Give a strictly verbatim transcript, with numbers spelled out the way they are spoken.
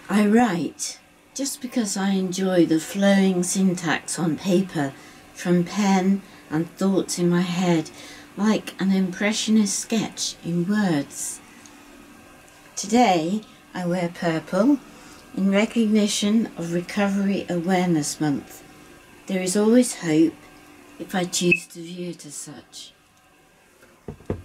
I write just because I enjoy the flowing syntax on paper from pen and thoughts in my head, like an impressionist sketch in words. Today I wear purple in recognition of Recovery Awareness Month. There is always hope if I choose to view it as such.